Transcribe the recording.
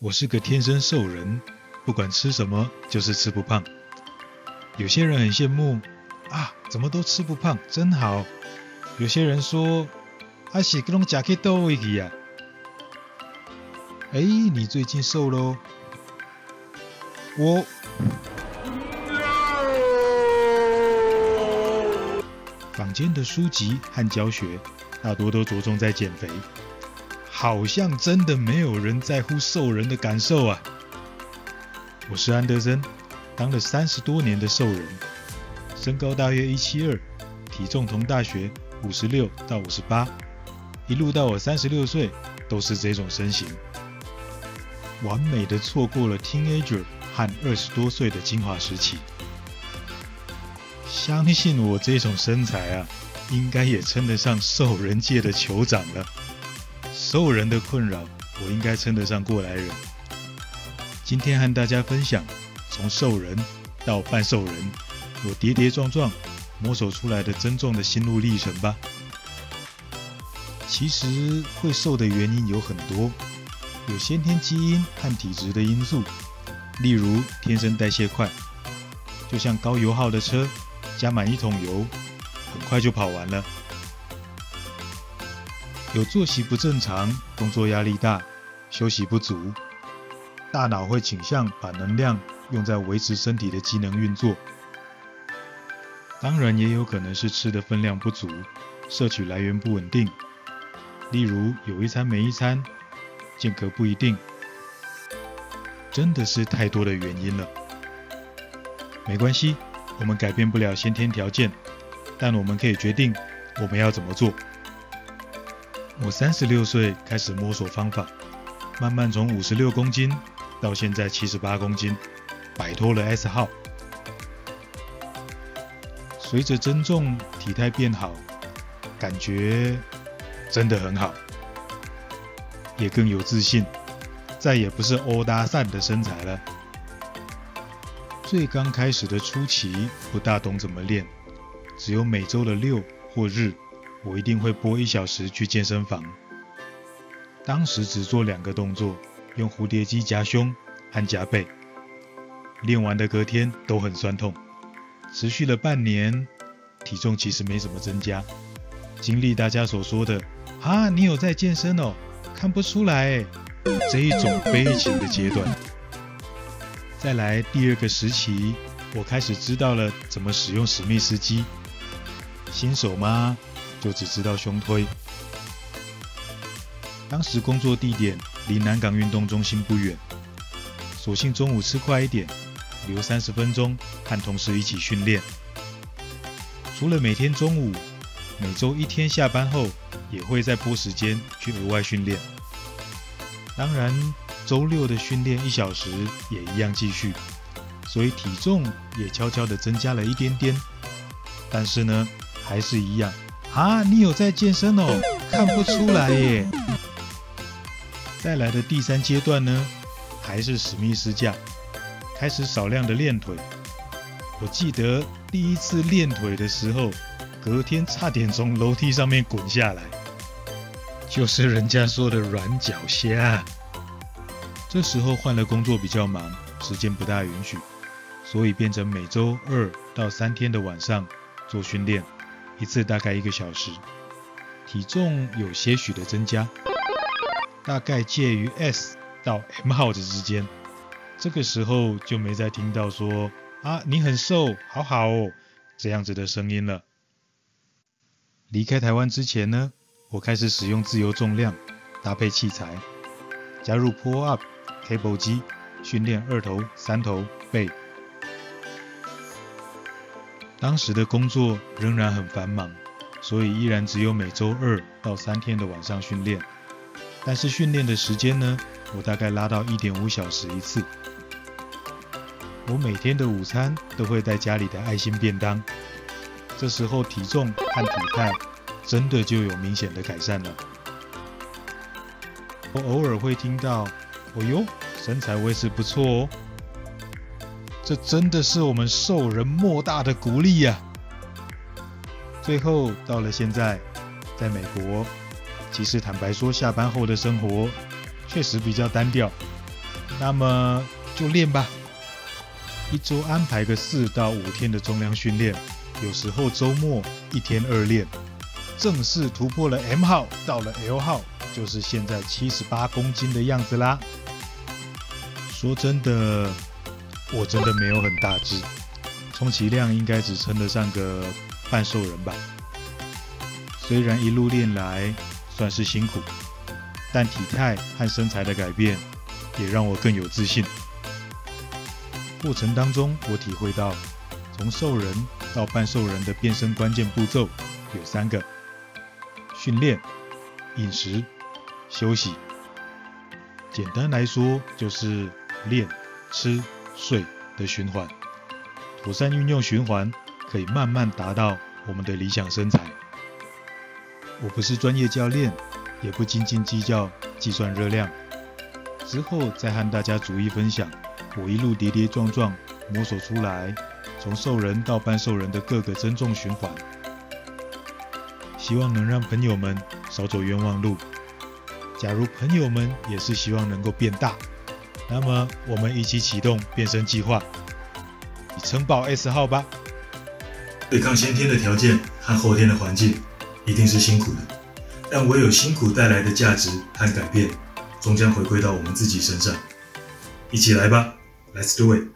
我是个天生瘦人，不管吃什么就是吃不胖。有些人很羡慕啊，怎么都吃不胖，真好。有些人说啊，是拢吃去倒位去啊。你最近瘦咯？坊间的书籍和教学大多都着重在减肥，好像真的没有人在乎瘦人的感受啊。我是安德森，当了30多年的瘦人，身高大约172，体重从大学56到58，一路到我36岁都是这种身形，完美的错过了 teenager 和20多岁的精华时期。相信我这种身材啊，应该也称得上瘦人界的酋长了。瘦人的困扰，我应该称得上过来人。今天和大家分享，从瘦人到半瘦人，我跌跌撞撞摸索出来的增重的心路历程吧。其实会瘦的原因有很多，有先天基因和体质的因素，例如天生代谢快，就像高油耗的车，加满1桶油，很快就跑完了。有作息不正常，工作压力大，休息不足，大脑会倾向把能量用在维持身体的机能运作。当然也有可能是吃的分量不足，摄取来源不稳定，例如有一餐没一餐，间隔不一定，真的是太多的原因了。没关系，我们改变不了先天条件，但我们可以决定我们要怎么做。我36岁开始摸索方法，慢慢从56公斤到现在78公斤，摆脱了 S 号。随着增重，体态变好，感觉真的很好，也更有自信，再也不是欧搭讪的身材了。最刚开始的初期不大懂怎么练，只有每周的6或日，我一定会拨1小时去健身房。当时只做2个动作，用蝴蝶肌夹胸和夹背，练完的隔天都很酸痛。持续了半年，体重其实没什么增加，经历大家所说的啊，你有在健身哦，看不出来耶，这一种悲情的阶段。再来第2个时期，我开始知道了怎么使用史密斯机。新手嘛，就只知道胸推。当时工作地点离南港运动中心不远，索性中午吃快一点，留30分钟和同事一起训练。除了每天中午，每周1天下班后也会再拨时间去额外训练。当然周6的训练1小时也一样继续，所以体重也悄悄地增加了一点点。但是呢，还是一样啊，你有在健身哦，看不出来耶。再来的第3阶段呢，还是史密斯架，开始少量的练腿。我记得第一次练腿的时候，隔天差点从楼梯上面滚下来，就是人家说的软脚虾。这时候换了工作比较忙，时间不大允许，所以变成每周2到3天的晚上做训练，一次大概1个小时，体重有些许的增加，大概介于 S 到 M 号的之间。这个时候就没再听到说啊，你很瘦，好好哦，这样子的声音了。离开台湾之前呢，我开始使用自由重量搭配器材，加入 pull up、cable 机，训练2头、3头、背。当时的工作仍然很繁忙，所以依然只有每周2到3天的晚上训练。但是训练的时间呢，我大概拉到 1.5 小时一次。我每天的午餐都会带家里的爱心便当，这时候体重和体态真的就有明显的改善了。我偶尔会听到，哦哟，身材维持不错哦，这真的是我们瘦人莫大的鼓励呀。最后到了现在，在美国，其实坦白说，下班后的生活确实比较单调， 那么就练吧。一周安排个4到5天的重量训练，有时候周末1天2练，正式突破了 M 号，到了 L 号，就是现在78公斤的样子啦。说真的，我真的没有很大只，充其量应该只称得上个半兽人吧。虽然一路练来算是辛苦，但体态和身材的改变也让我更有自信。过程当中，我体会到从兽人到半兽人的变身关键步骤有3个：训练、饮食、休息。简单来说，就是练、吃、睡的循环。妥善运用循环，可以慢慢达到我们的理想身材。我不是专业教练，也不斤斤计较计算热量。之后再和大家逐一分享我一路跌跌撞撞摸索出来，从兽人到半兽人的各个增重循环，希望能让朋友们少走冤枉路。假如朋友们也是希望能够变大，那么我们一起启动变身计划，你撑爆 S 号吧。 对抗先天的条件和后天的环境，一定是辛苦的，但唯有辛苦带来的价值和改变，终将回归到我们自己身上。一起来吧，Let's do it！